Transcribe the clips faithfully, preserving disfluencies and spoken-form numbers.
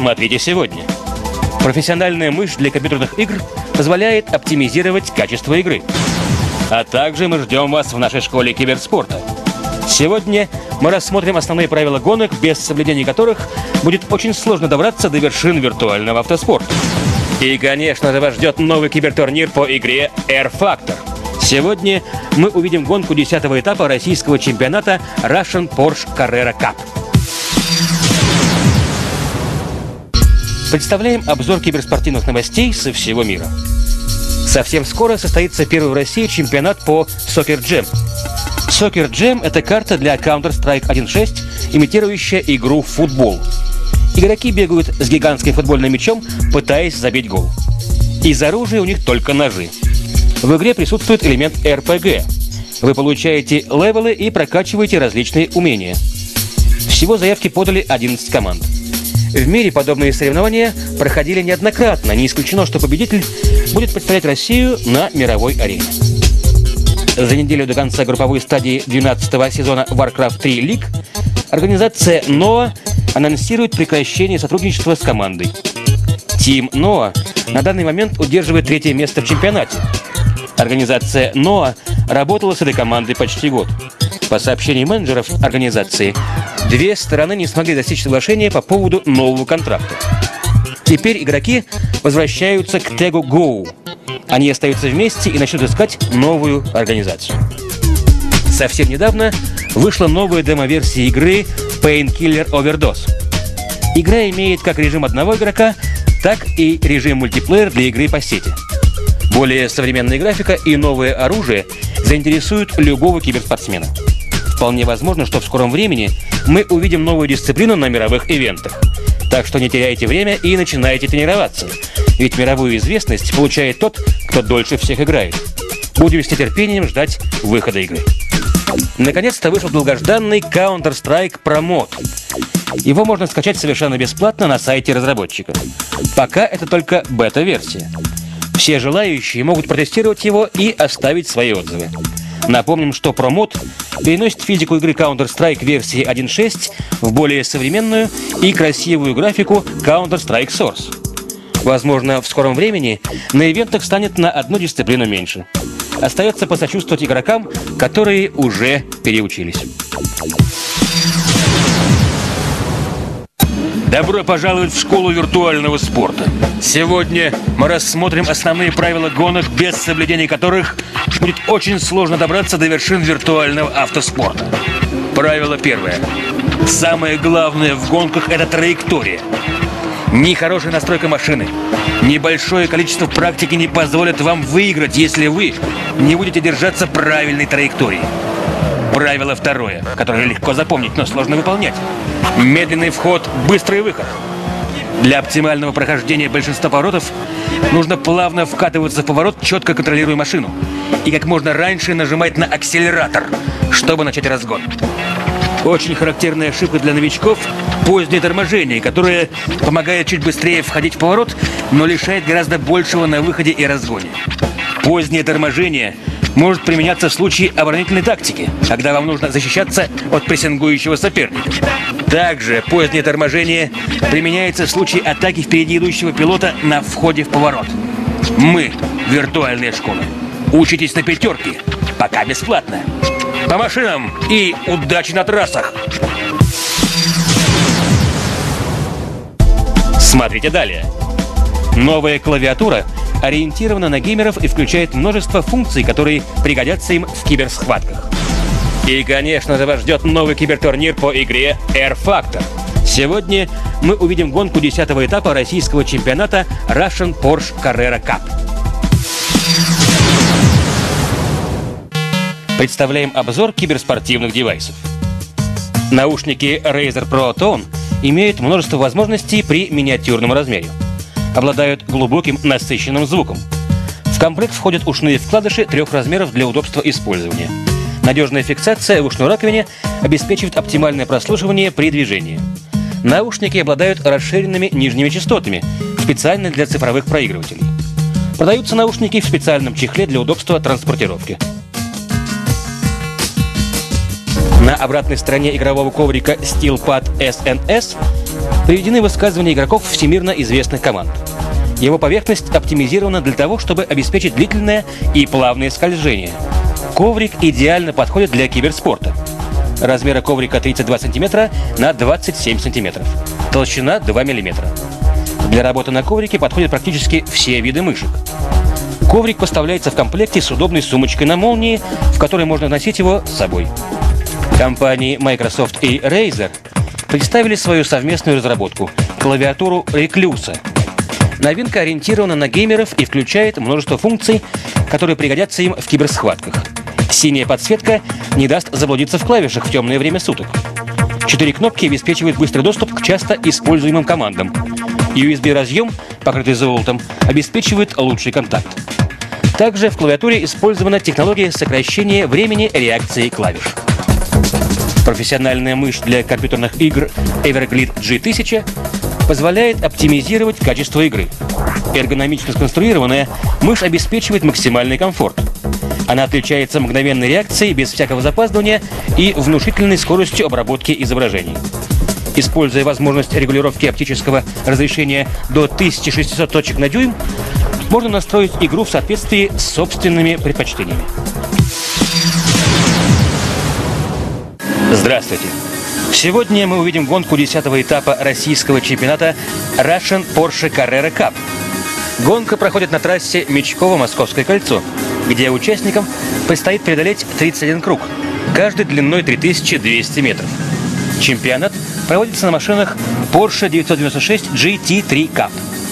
Смотрите сегодня. Профессиональная мышь для компьютерных игр позволяет оптимизировать качество игры. А также мы ждем вас в нашей школе киберспорта. Сегодня мы рассмотрим основные правила гонок, без соблюдения которых будет очень сложно добраться до вершин виртуального автоспорта. И, конечно же, вас ждет новый кибертурнир по игре Air Factor. Сегодня мы увидим гонку десятого этапа российского чемпионата Russian Porsche Carrera Cup. Представляем обзор киберспортивных новостей со всего мира. Совсем скоро состоится первый в России чемпионат по Soccer Jam. Soccer Jam — это карта для Counter-Strike один точка шесть, имитирующая игру в футбол. Игроки бегают с гигантским футбольным мячом, пытаясь забить гол. Из оружия у них только ножи. В игре присутствует элемент эр пи джи. Вы получаете левелы и прокачиваете различные умения. Всего заявки подали одиннадцать команд. В мире подобные соревнования проходили неоднократно. Не исключено, что победитель будет представлять Россию на мировой арене. За неделю до конца групповой стадии двенадцатого сезона Warcraft три League организация ноа анонсирует прекращение сотрудничества с командой. Team ноа на данный момент удерживает третье место в чемпионате. Организация ноа работала с этой командой почти год. По сообщению менеджеров организации, две стороны не смогли достичь соглашения по поводу нового контракта. Теперь игроки возвращаются к тегу Go. Они остаются вместе и начнут искать новую организацию. Совсем недавно вышла новая демо-версия игры Painkiller Overdose. Игра имеет как режим одного игрока, так и режим мультиплеер для игры по сети. Более современная графика и новое оружие заинтересуют любого киберспортсмена. Вполне возможно, что в скором времени мы увидим новую дисциплину на мировых ивентах. Так что не теряйте время и начинайте тренироваться. Ведь мировую известность получает тот, кто дольше всех играет. Будем с нетерпением ждать выхода игры. Наконец-то вышел долгожданный Counter-Strike Pro Mod. Его можно скачать совершенно бесплатно на сайте разработчика. Пока это только бета-версия. Все желающие могут протестировать его и оставить свои отзывы. Напомним, что Pro Mod переносит физику игры Counter-Strike версии один точка шесть в более современную и красивую графику Counter-Strike Source. Возможно, в скором времени на ивентах станет на одну дисциплину меньше. Остается посочувствовать игрокам, которые уже переучились. Добро пожаловать в школу виртуального спорта. Сегодня мы рассмотрим основные правила гонок, без соблюдения которых будет очень сложно добраться до вершин виртуального автоспорта. Правило первое. Самое главное в гонках — это траектория. Ни хорошая настройка машины, ни большое количество практики не позволят вам выиграть, если вы не будете держаться правильной траектории. Правило второе, которое легко запомнить, но сложно выполнять. Медленный вход, быстрый выход. Для оптимального прохождения большинства поворотов нужно плавно вкатываться в поворот, четко контролируя машину, и как можно раньше нажимать на акселератор, чтобы начать разгон. Очень характерная ошибка для новичков – позднее торможение, которое помогает чуть быстрее входить в поворот, но лишает гораздо большего на выходе и разгоне. Позднее торможение может применяться в случае оборонительной тактики, когда вам нужно защищаться от прессингующего соперника. Также позднее торможение применяется в случае атаки впереди идущего пилота на входе в поворот. Мы – виртуальная школа. Учитесь на пятерке, пока бесплатно. По машинам и удачи на трассах! Смотрите далее. Новая клавиатура ориентирована на геймеров и включает множество функций, которые пригодятся им в киберсхватках. И, конечно же, вас ждет новый кибертурнир по игре Air Factor. Сегодня мы увидим гонку десятого этапа российского чемпионата Russian Porsche Carrera Cup. Представляем обзор киберспортивных девайсов. Наушники Razer Pro Tone имеют множество возможностей при миниатюрном размере. Обладают глубоким насыщенным звуком. В комплект входят ушные вкладыши трех размеров для удобства использования. Надежная фиксация в ушной раковине обеспечивает оптимальное прослушивание при движении. Наушники обладают расширенными нижними частотами, специально для цифровых проигрывателей. Продаются наушники в специальном чехле для удобства транспортировки. На обратной стороне игрового коврика SteelPad эс эн эс приведены высказывания игроков всемирно известных команд. Его поверхность оптимизирована для того, чтобы обеспечить длительное и плавное скольжение. Коврик идеально подходит для киберспорта. Размеры коврика тридцать два сантиметра на двадцать семь сантиметров. Толщина два миллиметра. Для работы на коврике подходят практически все виды мышек. Коврик поставляется в комплекте с удобной сумочкой на молнии, в которой можно носить его с собой. Компании Microsoft и Razer представили свою совместную разработку – клавиатуру Recluse. Новинка ориентирована на геймеров и включает множество функций, которые пригодятся им в киберсхватках. Синяя подсветка не даст заблудиться в клавишах в темное время суток. Четыре кнопки обеспечивают быстрый доступ к часто используемым командам. ю эс би-разъем, покрытый золотом, обеспечивает лучший контакт. Также в клавиатуре использована технология сокращения времени реакции клавиш. Профессиональная мышь для компьютерных игр Everglide джи тысяча позволяет оптимизировать качество игры. Эргономично сконструированная, мышь обеспечивает максимальный комфорт. Она отличается мгновенной реакцией без всякого запаздывания и внушительной скоростью обработки изображений. Используя возможность регулировки оптического разрешения до тысячи шестисот точек на дюйм, можно настроить игру в соответствии с собственными предпочтениями. Здравствуйте! Сегодня мы увидим гонку десятого этапа российского чемпионата Russian Porsche Carrera Cup. Гонка проходит на трассе Мечково-Московское кольцо, где участникам предстоит преодолеть тридцать один круг, каждый длиной три тысячи двести метров. Чемпионат проводится на машинах Porsche девятьсот девяносто шесть джи ти три Cup.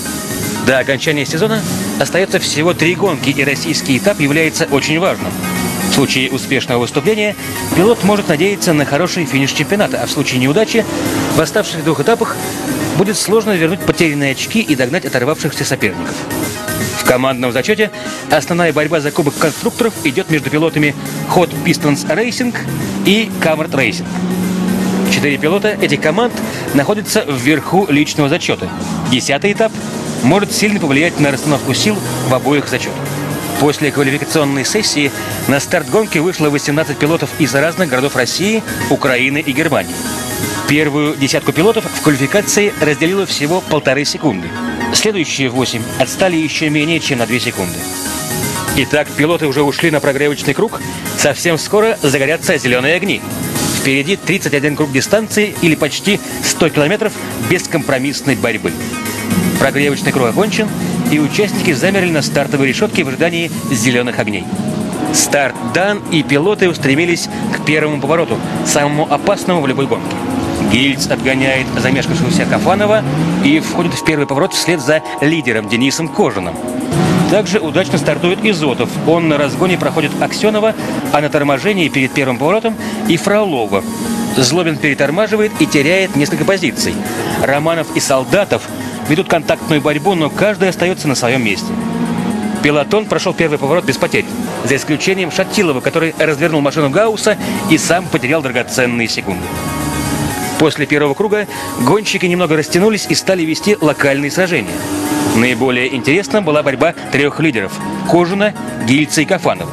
До окончания сезона остается всего три гонки, и российский этап является очень важным. В случае успешного выступления пилот может надеяться на хороший финиш чемпионата, а в случае неудачи в оставшихся двух этапах будет сложно вернуть потерянные очки и догнать оторвавшихся соперников. В командном зачете основная борьба за Кубок конструкторов идет между пилотами Hot Pistons Racing и Camart Racing. Четыре пилота этих команд находятся вверху личного зачета. Десятый этап может сильно повлиять на расстановку сил в обоих зачетах. После квалификационной сессии на старт гонки вышло восемнадцать пилотов из разных городов России, Украины и Германии. Первую десятку пилотов в квалификации разделило всего полторы секунды. Следующие восемь отстали еще менее чем на две секунды. Итак, пилоты уже ушли на прогревочный круг. Совсем скоро загорятся зеленые огни. Впереди тридцать один круг дистанции или почти сто километров бескомпромиссной борьбы. Прогревочный круг окончен, и участники замерли на стартовой решетке в ожидании зеленых огней. Старт дан, и пилоты устремились к первому повороту, самому опасному в любой гонке. Гильц обгоняет замешкавшегося Кафанова и входит в первый поворот вслед за лидером Денисом Кожиным. Также удачно стартует Изотов. Он на разгоне проходит Аксенова, а на торможении перед первым поворотом и Фролова. Злобин перетормаживает и теряет несколько позиций. Романов и Солдатов ведут контактную борьбу, но каждый остается на своем месте. Пелотон прошел первый поворот без потерь, за исключением Шатилова, который развернул машину Гаусса и сам потерял драгоценные секунды. После первого круга гонщики немного растянулись и стали вести локальные сражения. Наиболее интересна была борьба трех лидеров – Кожина, Гильца и Кафанова.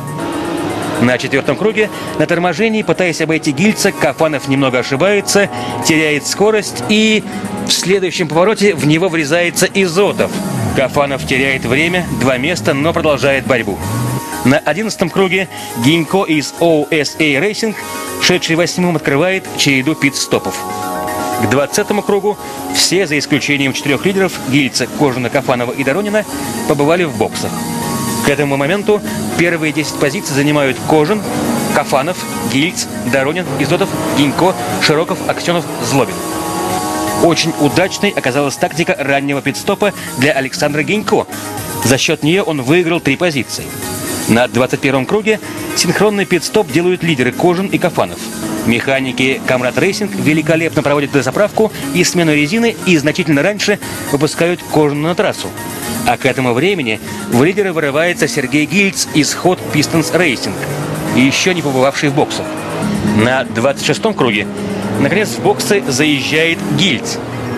На четвертом круге на торможении, пытаясь обойти Гильца, Кафанов немного ошибается, теряет скорость и в следующем повороте в него врезается Изотов. Кафанов теряет время, два места, но продолжает борьбу. На одиннадцатом круге Гинько из о эс эй Racing, шедший восьмым, открывает череду пит-стопов. К двадцатому кругу все, за исключением четырех лидеров – Гильца, Кожина, Кафанова и Доронина – побывали в боксах. К этому моменту первые десять позиций занимают Кожин, Кафанов, Гильц, Доронин, Изотов, Гинько, Широков, Аксенов, Злобин. Очень удачной оказалась тактика раннего пит-стопа для Александра Гинько. За счет нее он выиграл три позиции. На двадцать первом круге синхронный пит-стоп делают лидеры Кожин и Кафанов. Механики Camart Racing великолепно проводят дозаправку и смену резины и значительно раньше выпускают Кожину на трассу. А к этому времени в лидеры вырывается Сергей Гильц из Hot Pistons Racing, еще не побывавший в боксах. На двадцать шестом круге наконец в боксы заезжает Гильц.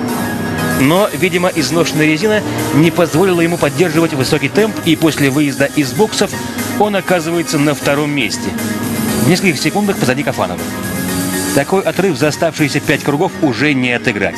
Но, видимо, изношенная резина не позволила ему поддерживать высокий темп, и после выезда из боксов он оказывается на втором месте, в нескольких секундах позади Кафанова. Такой отрыв за оставшиеся пять кругов уже не отыграть.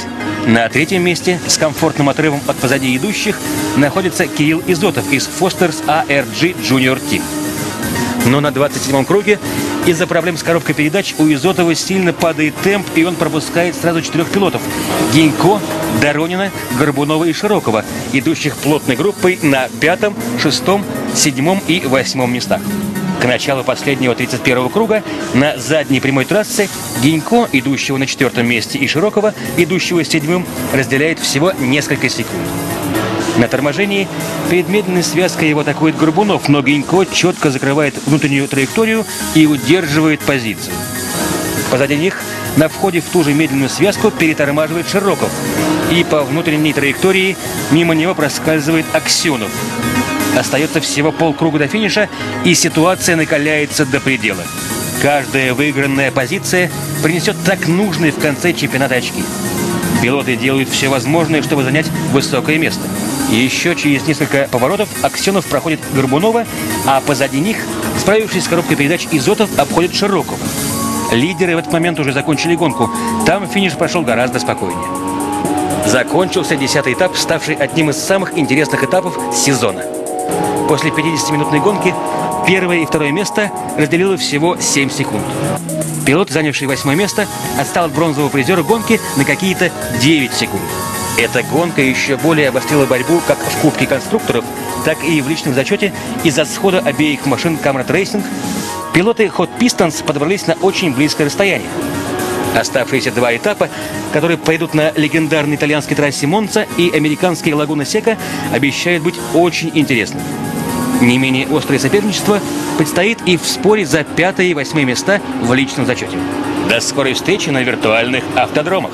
На третьем месте с комфортным отрывом от позади идущих находится Кирилл Изотов из Foster's эй ар джи Junior Team. Но на двадцать седьмом круге из-за проблем с коробкой передач у Изотова сильно падает темп, и он пропускает сразу четырех пилотов – Гинько, Доронина, Горбунова и Широкова, идущих плотной группой на пятом, шестом, седьмом и восьмом местах. К началу последнего тридцать первого круга на задней прямой трассе Гинько, идущего на четвертом месте, и Широкова, идущего седьмым, разделяет всего несколько секунд. На торможении перед медленной связкой его атакует Горбунов, но Гинько четко закрывает внутреннюю траекторию и удерживает позицию. Позади них на входе в ту же медленную связку перетормаживает Широков, и по внутренней траектории мимо него проскальзывает Аксенов. Остается всего полкруга до финиша, и ситуация накаляется до предела. Каждая выигранная позиция принесет так нужные в конце чемпионата очки. Пилоты делают все возможное, чтобы занять высокое место. И еще через несколько поворотов Аксенов проходит Горбунова, а позади них, справившись с коробкой передач, Изотов обходит Широкова. Лидеры в этот момент уже закончили гонку. Там финиш прошел гораздо спокойнее. Закончился десятый этап, ставший одним из самых интересных этапов сезона. После пятидесятиминутной гонки первое и второе место разделило всего семь секунд. Пилот, занявший восьмое место, отстал от бронзового призера гонки на какие-то девять секунд. Эта гонка еще более обострила борьбу как в Кубке конструкторов, так и в личном зачете из-за схода обеих машин Камрад Рейсинг. Пилоты Hot Pistons подобрались на очень близкое расстояние. Оставшиеся два этапа, которые пойдут на легендарной итальянской трассе Монца и американской Лагуна Сека, обещают быть очень интересными. Не менее острое соперничество предстоит и в споре за пятое и восьмое места в личном зачете. До скорой встречи на виртуальных автодромах.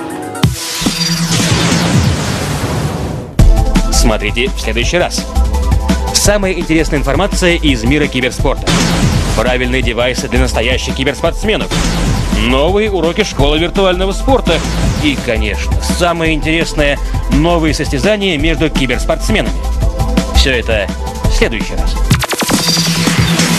Смотрите в следующий раз. Самая интересная информация из мира киберспорта. Правильные девайсы для настоящих киберспортсменов. Новые уроки школы виртуального спорта. И, конечно, самое интересное – новые состязания между киберспортсменами. Все это в следующий раз.